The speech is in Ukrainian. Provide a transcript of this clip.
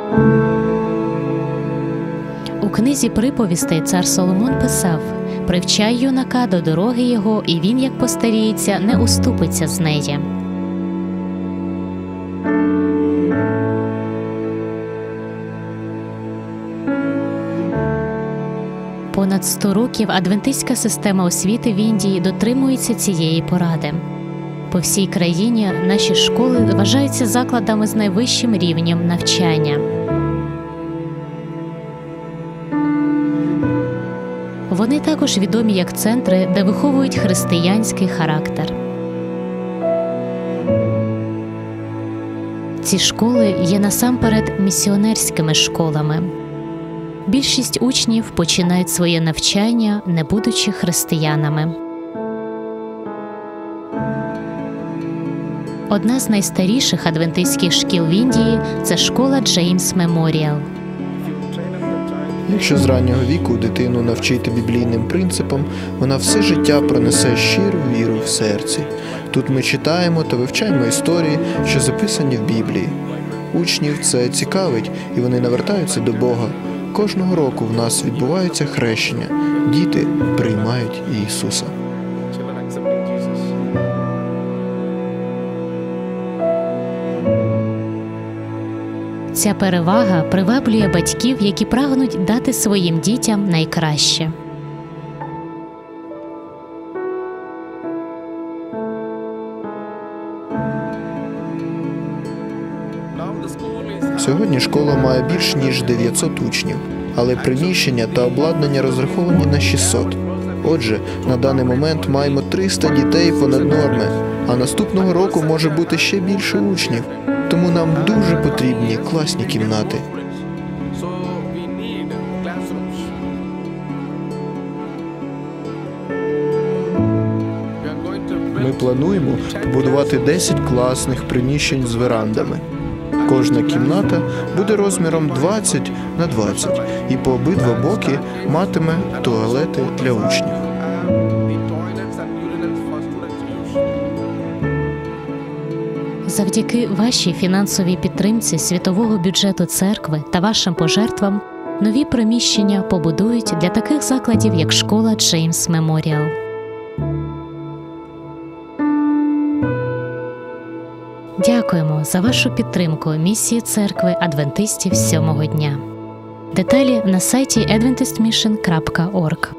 У книзі «Приповістей» цар Соломон писав: «Привчай юнака до дороги його, і він, як постаріється, не уступиться з неї». Понад 100 років адвентистська система освіти в Індії дотримується цієї поради. По всій країні наші школи вважаються закладами з найвищим рівнем навчання. Вони також відомі як центри, де виховують християнський характер. Ці школи є насамперед місіонерськими школами. Більшість учнів починають своє навчання, не будучи християнами. Одна з найстаріших адвентистських шкіл в Індії – це школа Джеймс Меморіал. Якщо з раннього віку дитину навчити біблійним принципам, вона все життя пронесе щиру віру в серці. Тут ми читаємо та вивчаємо історії, що записані в Біблії. Учнів це цікавить, і вони навертаються до Бога. Кожного року в нас відбуваються хрещення. Діти приймають Ісуса. Ця перевага приваблює батьків, які прагнуть дати своїм дітям найкраще. Сьогодні школа має більш ніж 900 учнів, але приміщення та обладнання розраховані на 600. Отже, на даний момент маємо 300 дітей понад норми, а наступного року може бути ще більше учнів. Тому нам дуже потрібні класні кімнати. Ми плануємо побудувати 10 класних приміщень з верандами. Кожна кімната буде розміром 20 на 20 і по обидва боки матиме туалети для учнів. Завдяки вашій фінансовій підтримці світового бюджету церкви та вашим пожертвам нові приміщення побудують для таких закладів, як школа Джеймс Меморіал. Дякуємо за вашу підтримку місії церкви адвентистів сьомого дня. Деталі на сайті adventistmission.org.